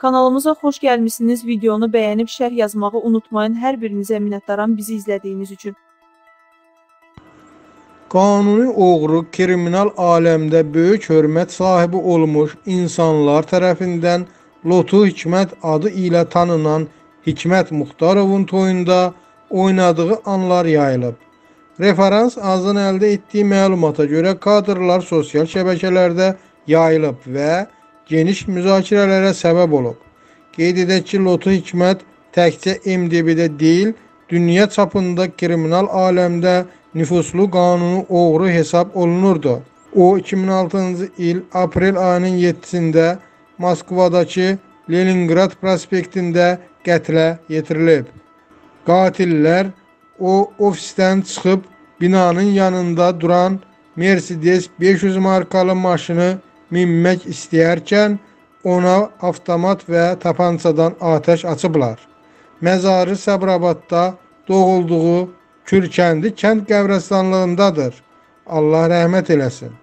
Kanalımıza xoş gəlmişsiniz. Videonu bəyənib şərh yazmağı unutmayın. Hər birinizə minnətdaram bizi izlədiyiniz üçün. Qanuni oğru kriminal aləmdə böyük hörmət sahibi olmuş insanlar tərəfindən Lotu Hikmət adı ilə tanınan Hikmət Muxtarovun toyunda oynadığı anlar yayılıb. Referans azın əldə etdiyi məlumata görə kadrlar sosial şəbəkələrdə yayılıb və geniş müzakirələrə səbəb olub. Qeyd edək ki, Lotu Hikmət təkcə MDB-də deyil, dünya çapında kriminal aləmdə nüfuslu qanuni oğru hesab olunurdu. O 2006-cı il aprel ayının 7-sində Moskvadakı Leningrad prospektində qətlə yetirilib. Qatillər o ofisdən çıxıb binanın yanında duran Mercedes 500 markalı maşını minmək istəyərkən ona avtomat və tapançadan atəş açıblar. Məzarı Səbrabadda doğulduğu Kürkəndi kənd qəbirstanlığındadır. Allah rəhmət eləsin.